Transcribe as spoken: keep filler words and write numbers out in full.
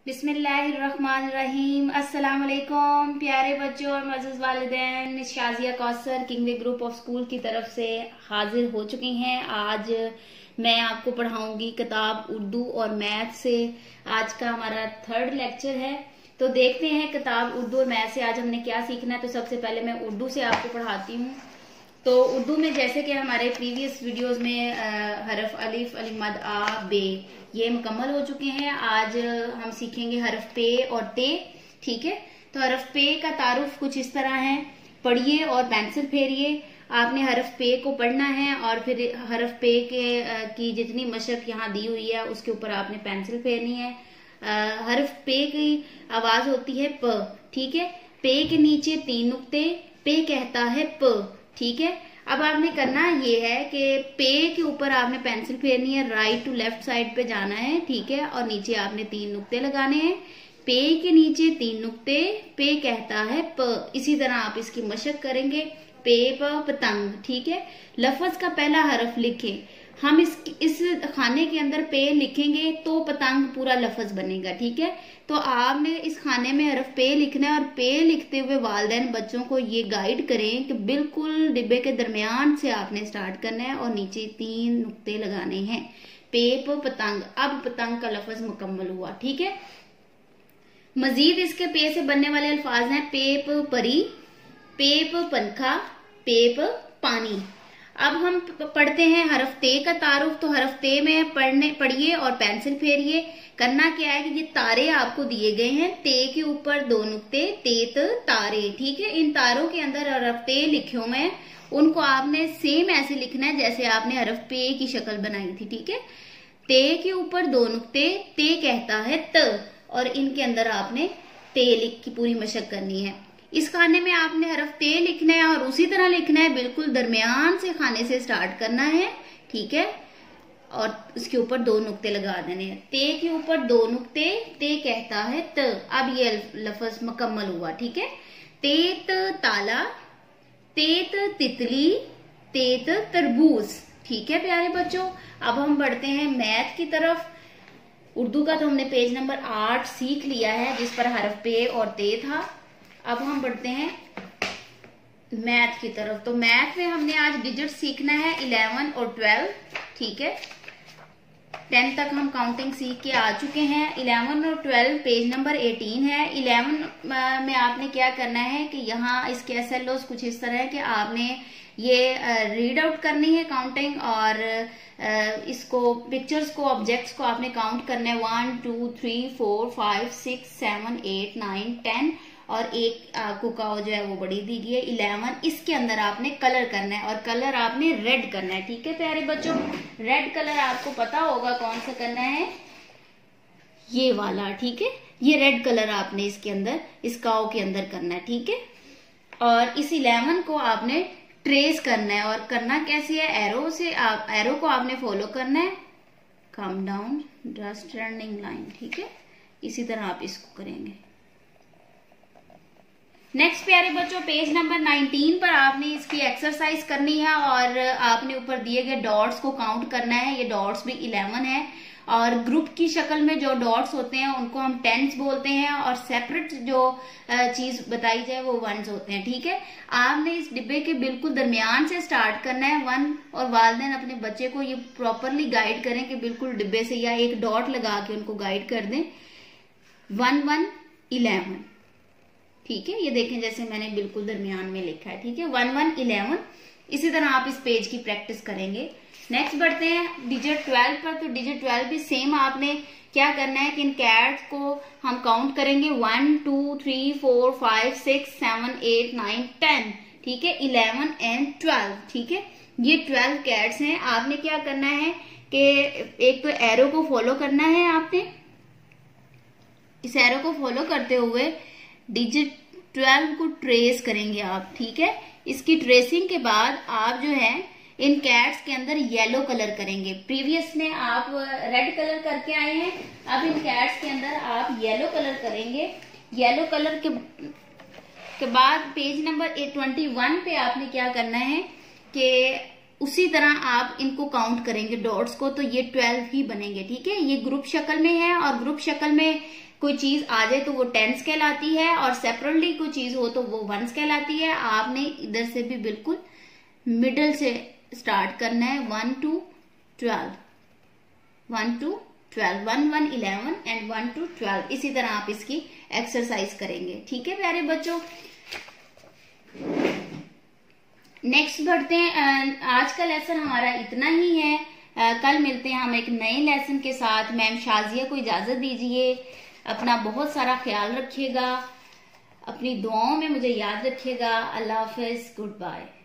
बिस्मिल्लाहिर्रहमानिर्रहीम। अस्सलाम वालेकुम प्यारे बच्चों और मज़ीज़ वालिदैन। Shazia Kausar Kingway group of school की तरफ से हाजिर हो चुकी हैं। आज मैं आपको पढ़ाऊंगी किताब उर्दू और मैथ से। आज का हमारा थर्ड लेक्चर है, तो देखते हैं किताब उर्दू और मैथ से आज हमने क्या सीखना है। तो सबसे पहले मैं उर्दू से आपको पढ़ाती हूँ। तो उर्दू में जैसे कि हमारे प्रीवियस वीडियोस में आ, हरफ अलिफ अलिफ मद आ बे ये मुकम्मल हो चुके हैं। आज हम सीखेंगे हरफ पे और ते। ठीक है, तो हरफ पे का तारुफ कुछ इस तरह है। पढ़िए और पेंसिल फेरिए। आपने हरफ पे को पढ़ना है और फिर हरफ पे के आ, की जितनी मशक यहाँ दी हुई है उसके ऊपर आपने पेंसिल फेरनी है। आ, हरफ पे की आवाज होती है प। ठीक है, पे के नीचे तीन नुक्ते, पे कहता है प। ठीक है, अब आपने करना ये है कि पे के ऊपर आपने पेंसिल फेरनी है, राइट टू लेफ्ट साइड पे जाना है। ठीक है, और नीचे आपने तीन नुक्ते लगाने हैं। पे के नीचे तीन नुक्ते, पे कहता है प। इसी तरह आप इसकी मशक करेंगे, पे प पतंग। ठीक है, लफ्ज का पहला हरफ लिखें। हम इस इस खाने के अंदर पे लिखेंगे तो पतंग पूरा लफ्ज बनेगा। ठीक है, तो आपने इस खाने में हरफ पे लिखना है और पे लिखते हुए वालिदैन बच्चों को ये गाइड करें कि बिल्कुल डिब्बे के दरमियान से आपने स्टार्ट करना है और नीचे तीन नुक्ते लगाने हैं। पे प पतंग। अब पतंग का लफ्ज मुकम्मल हुआ। ठीक है, मजीद इसके पे से बनने वाले अल्फाज हैं पे प परी, पे प पंखा, पे प पानी। अब हम पढ़ते हैं हरफ ते का तारुफ। तो हरफ ते में पढ़ने पढ़िए और पेंसिल फेरिए। करना क्या है कि ये तारे आपको दिए गए हैं, ते के ऊपर दो नुक्ते, तेत तारे। ठीक है, इन तारों के अंदर हरफ ते लिखे हुए हैं, उनको आपने सेम ऐसे लिखना है जैसे आपने हरफ पे की शक्ल बनाई थी। ठीक है, ते के ऊपर दो नुक्ते, ते कहता है त, और इनके अंदर आपने ते लिख की पूरी मशक करनी है। इस खाने में आपने हरफ ते लिखना है और उसी तरह लिखना है, बिल्कुल दरमियान से खाने से स्टार्ट करना है। ठीक है, और उसके ऊपर दो नुक्ते लगा देने हैं। ते के ऊपर दो नुक्ते, ते कहता है त। अब ये लफ्ज मुकम्मल हुआ। ठीक है, तेत ताला, तेत तितली, तेत तरबूज। ठीक है प्यारे बच्चों, अब हम बढ़ते हैं मैथ की तरफ। उर्दू का तो हमने पेज नंबर आठ सीख लिया है जिस पर हरफ पे और ते था। अब हम बढ़ते हैं मैथ की तरफ। तो मैथ में हमने आज डिजिट सीखना है इलेवन और ट्वेल्व। ठीक है, टेन तक हम काउंटिंग सीख के आ चुके हैं। इलेवन और ट्वेल्व पेज नंबर एटीन है। इलेवन में आपने क्या करना है कि यहाँ इसके एस एल ओज कुछ इस तरह है कि आपने ये रीड आउट करनी है काउंटिंग, और इसको पिक्चर्स को ऑब्जेक्ट्स को आपने काउंट करना है। One two three four five six seven eight nine ten, और एक कुकाओ जो है वो बड़ी दी गई है इलेवन। इसके अंदर आपने कलर करना है और कलर आपने रेड करना है। ठीक है प्यारे बच्चों, रेड कलर आपको पता होगा कौन सा करना है, ये वाला। ठीक है, ये रेड कलर आपने इसके अंदर इस काओ के अंदर करना है। ठीक है, और इस इलेवन को आपने ट्रेस करना है। और करना कैसे है, एरो से आप एरो को आपने फॉलो करना है, come down just running line. ठीक है, इसी तरह आप इसको करेंगे। नेक्स्ट प्यारे बच्चों, पेज नंबर नाइनटीन पर आपने इसकी एक्सरसाइज करनी है और आपने ऊपर दिए गए डॉट्स को काउंट करना है। ये डॉट्स भी इलेवन है और ग्रुप की शक्ल में जो डॉट्स होते हैं उनको हम टेंस बोलते हैं, और सेपरेट जो चीज बताई जाए वो वंस होते हैं। ठीक है, आपने इस डिब्बे के बिल्कुल दरमियान से स्टार्ट करना है वन, और वालिदैन अपने बच्चे को ये प्रॉपरली गाइड करें कि बिल्कुल डिब्बे से या एक डॉट लगा के उनको गाइड कर दें। One one eleven. ठीक है, ये देखें जैसे मैंने बिल्कुल दरमियान में लिखा है। ठीक है, वन वन इलेवन। इसी तरह आप इस पेज की प्रैक्टिस करेंगे। नेक्स्ट बढ़ते हैं डिजिट ट्वेल्व पर। तो डिजिट ट्वेल्व भी सेम आपने क्या करना है कि इन कैट्स को हम काउंट करेंगे, one two three four five six seven eight nine ten. ठीक है, इलेवन एंड ट्वेल्व। ठीक है, ये ट्वेल्व कैट्स हैं। आपने क्या करना है कि एक तो एरो को फॉलो करना है, आपने इस एरो को फॉलो करते हुए डिजिट ट्वेल्व को ट्रेस करेंगे आप। ठीक है, इसकी ट्रेसिंग के बाद आप जो है इन कैट्स के अंदर येलो कलर करेंगे। प्रीवियस में आप रेड कलर करके आए हैं, अब इन कैट्स के अंदर आप येलो कलर करेंगे। येलो कलर के के बाद पेज नंबर ट्वेंटी वन पे आपने क्या करना है कि उसी तरह आप इनको काउंट करेंगे डॉट्स को, तो ये ट्वेल्व ही बनेंगे। ठीक है, ये ग्रुप शक्ल में है और ग्रुप शक्ल में कोई चीज आ जाए तो वो टेंस कहलाती है, और सेपरेटली कोई चीज हो तो वो वंस कहलाती है। आपने इधर से भी बिल्कुल मिडल से स्टार्ट करना है, one two twelve, one two twelve, one one eleven and one two twelve. इसी तरह आप इसकी एक्सरसाइज करेंगे। ठीक है प्यारे बच्चों, नेक्स्ट बढ़ते हैं। आज का लेसन हमारा इतना ही है। कल मिलते हैं हम एक नए लेसन के साथ। मैम शाजिया को इजाजत दीजिए। अपना बहुत सारा ख्याल रखिएगा, अपनी दुआओं में मुझे याद रखिएगा। अल्लाह हाफिज, गुड बाय।